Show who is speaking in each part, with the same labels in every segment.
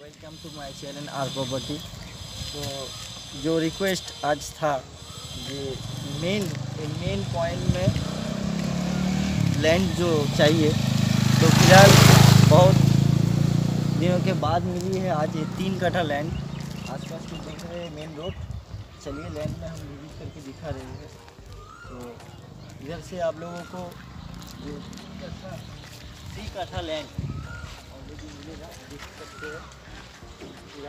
Speaker 1: Welcome to my channel R property. तो जो request आज था ये मेन पॉइंट में लैंड जो चाहिए, तो फिलहाल बहुत दिनों के बाद मिली है। आज ये 3 कट्ठा लैंड आसपास की देख रहे हैं, मेन रोड। चलिए लैंड में हम विजिट करके दिखा रहे हैं। तो इधर से आप लोगों को जो 3 कट्ठा लैंड ऑलरेडी मिलेगा, देख सकते हैं। पूरा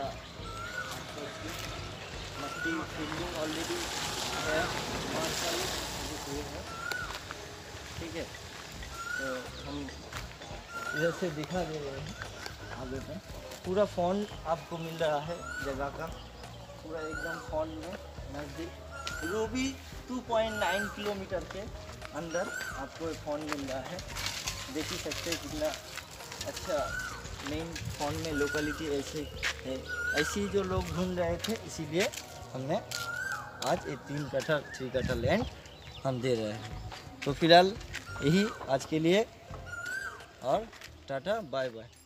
Speaker 1: मट्टी फिलिंग ऑलरेडी है, 5 साल है, ठीक है। तो हम इधर से दिखा दे रहे हैं आगे में। पूरा फोन आपको मिल रहा है जगह का, पूरा एकदम फोन में नज़दीक। रूबी 2.9 किलोमीटर के अंदर आपको फ़ोन मिल रहा है। देख ही सकते हैं कितना अच्छा मेन फ़ोन में लोकेलिटी ऐसे है। ऐसी जो लोग ढूंढ रहे थे, इसीलिए हमने आज ये 3 कट्ठा लैंड हम दे रहे हैं। तो फिलहाल यही आज के लिए, और टाटा बाय बाय।